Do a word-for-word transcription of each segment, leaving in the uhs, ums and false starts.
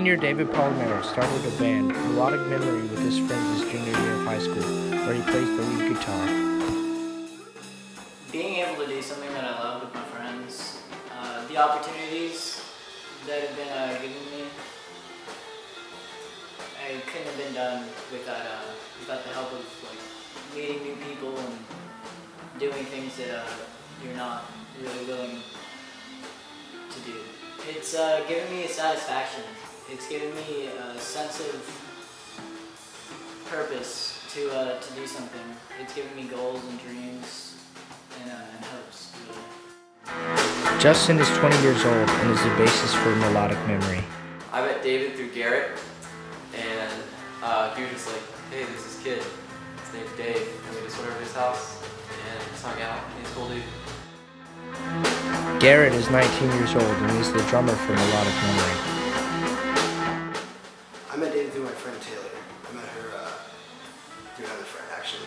Senior David Palomero started a band, Melodic Memory, with his friends his junior year of high school, where he plays the lead guitar. Being able to do something that I love with my friends, uh, the opportunities that have been uh, given me, I couldn't have been done without, uh, without the help of like meeting new people and doing things that uh, you're not really willing to do. It's uh, given me a satisfaction. It's given me a sense of purpose to uh, to do something. It's given me goals and dreams and, uh, and hopes. Really. Justin is twenty years old and is the bassist for Melodic Memory. I met David through Garrett, and uh, he was just like, hey, this is kid. His name's Dave, and we just went over to his house and just hung out. He's a cool dude. Garrett is nineteen years old and he's the drummer for Melodic Memory. I met David through my friend Taylor. I met her uh, through another friend, actually.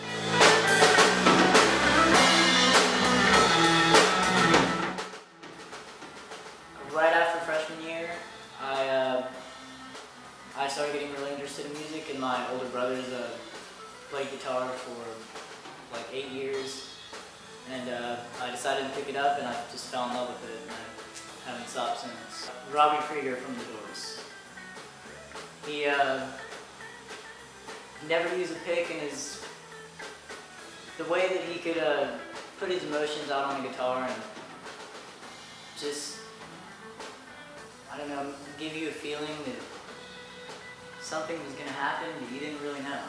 Right after freshman year, I uh, I started getting really interested in music, and my older brothers uh, played guitar for like eight years. And uh, I decided to pick it up, and I just fell in love with it, and I haven't stopped since. Robbie Krieger from The Doors. He uh, never used a pick, and his the way that he could uh, put his emotions out on the guitar and just, I don't know, give you a feeling that something was going to happen that you didn't really know.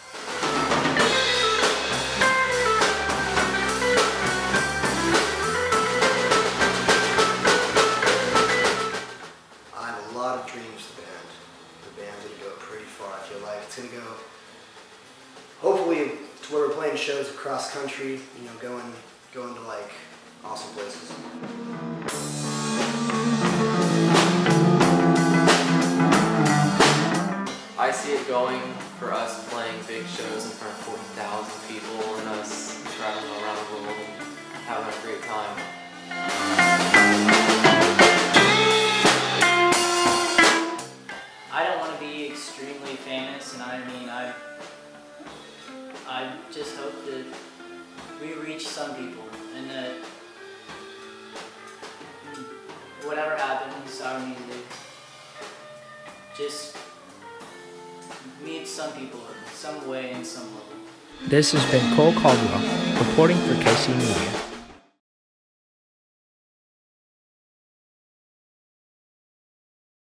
It's going to go, hopefully, to where we're playing shows across country, you know, going, going to like awesome places. I see it going for us playing big shows in front of forty thousand people and us traveling around the world and having a great time. I don't want to be extremely famous, and I mean, I, I just hope that we reach some people, and that whatever happens, our music just meets some people in some way, in some level. This has been Cole Caldwell, reporting for K C Media.